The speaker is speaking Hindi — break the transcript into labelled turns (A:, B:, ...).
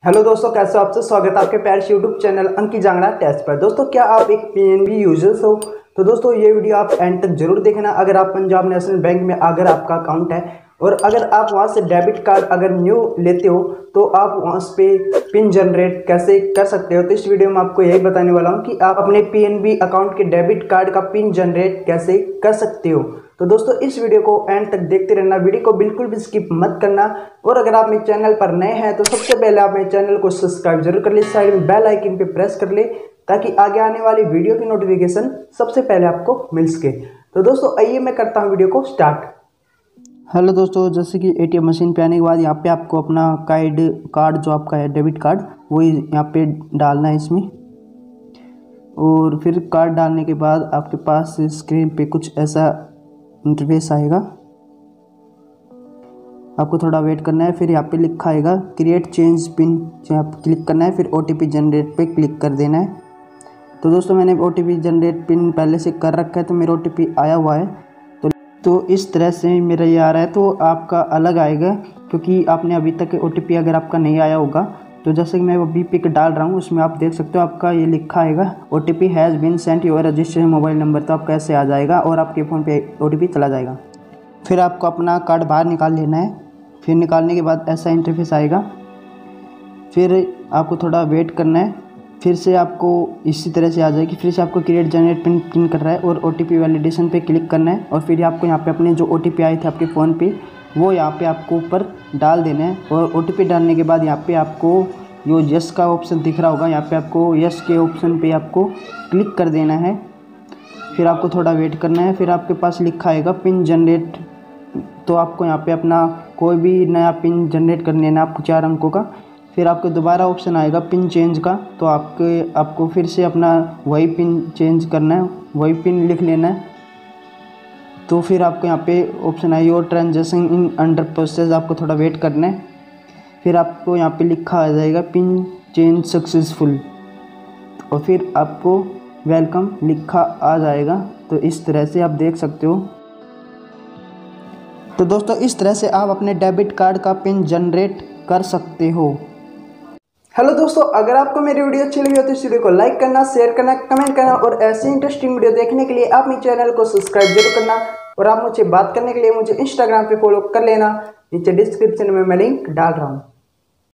A: हेलो दोस्तों, कैसे हो आप? स्वागत है आपके प्यारे YouTube channel Ankit Jangra test पर। दोस्तों, क्या आप एक पीएनबी यूजर्स हो? तो दोस्तों ये वीडियो आप एंड तक जरूर देखना। अगर आप पंजाब नेशनल बैंक में अगर आपका अकाउंट है और अगर आप वहां से डेबिट कार्ड अगर न्यू लेते हो तो आप वहां पे पिन जनरेट कैसे कर सकते हो। तो इस वीडियो में आपको यही बताने वाला हूँ कि आप अपने पीएनबी अकाउंट के डेबिट कार्ड का पिन जनरेट कैसे कर सकते हो। तो दोस्तों इस वीडियो को एंड तक देखते रहना, वीडियो को बिल्कुल भी स्किप मत करना। और अगर आप मेरे चैनल पर नए हैं तो सबसे पहले आप मेरे चैनल को सब्सक्राइब जरूर कर ले, साइड में बेल आइकन पे प्रेस कर ले ताकि आगे आने वाली वीडियो की नोटिफिकेशन सबसे पहले आपको मिल सके। तो दोस्तों आइए मैं करता हूँ वीडियो को स्टार्ट। हेलो दोस्तों, जैसे कि एटीएम मशीन पे आने के बाद यहाँ पे आपको अपना कार्ड जो आपका है डेबिट कार्ड वो यहाँ पे डालना है इसमें। और फिर कार्ड डालने के बाद आपके पास स्क्रीन पे कुछ ऐसा इंटरफेस आएगा। आपको थोड़ा वेट करना है। फिर यहाँ पे लिखा आएगा क्रिएट चेंज पिन, यहाँ पे क्लिक करना है। फिर ओटीपी जनरेट पे क्लिक कर देना है। तो दोस्तों मैंने ओटीपी जनरेट पिन पहले से कर रखा है तो मेरा ओटीपी आया हुआ है। तो इस तरह से मेरा ये आ रहा है। तो आपका अलग आएगा क्योंकि आपने अभी तक ओटीपी अगर आपका नहीं आया होगा। तो जैसे कि मैं अभी पिक डाल रहा हूँ उसमें आप देख सकते हो आपका ये लिखा आएगा OTP has been sent your registered mobile number. तो आपका ऐसे आ जाएगा और आपके फ़ोन पे ओटीपी चला जाएगा। फिर आपको अपना कार्ड बाहर निकाल लेना है। फिर निकालने के बाद ऐसा इंटरफेस आएगा। फिर आपको थोड़ा वेट करना है। फिर से आपको इसी तरह से आ जाएगी। फिर से आपको क्रिएट जनरेट पिन कर रहा है और ओटीपी वैलिडेशन पे क्लिक करना है। और फिर आपको यहाँ पे अपने जो ओटीपी आए थे आपके फ़ोन पे वो यहाँ पे आपको ऊपर डाल देना है। और ओटीपी डालने के बाद यहाँ पे आपको जो यस का ऑप्शन दिख रहा होगा, यहाँ पे आपको यस के ऑप्शन पे आपको क्लिक कर देना है। फिर आपको थोड़ा वेट करना है। फिर आपके पास लिखा आएगा पिन जनरेट। तो आपको यहाँ पे अपना कोई भी नया पिन जनरेट कर लेना आपको 4 अंकों का। फिर आपको दोबारा ऑप्शन आएगा पिन चेंज का। तो आपको फिर से अपना वही पिन चेंज करना है, वही पिन लिख लेना है। तो फिर आपको यहाँ पे ऑप्शन है your transaction in under process. आपको थोड़ा वेट करना है। फिर आपको यहाँ पे लिखा आ जाएगा पिन चेंज सक्सेसफुल और फिर आपको वेलकम लिखा आ जाएगा। तो इस तरह से आप देख सकते हो। तो दोस्तों इस तरह से आप अपने डेबिट कार्ड का पिन जनरेट कर सकते हो। हेलो दोस्तों, अगर आपको मेरी वीडियो अच्छी लगी हो तो इस वीडियो को लाइक करना, शेयर करना, कमेंट करना और ऐसी इंटरेस्टिंग वीडियो देखने के लिए आप मेरे चैनल को सब्सक्राइब जरूर करना। और आप मुझे बात करने के लिए मुझे इंस्टाग्राम पे फॉलो कर लेना। नीचे डिस्क्रिप्शन में मैं लिंक डाल रहा हूँ।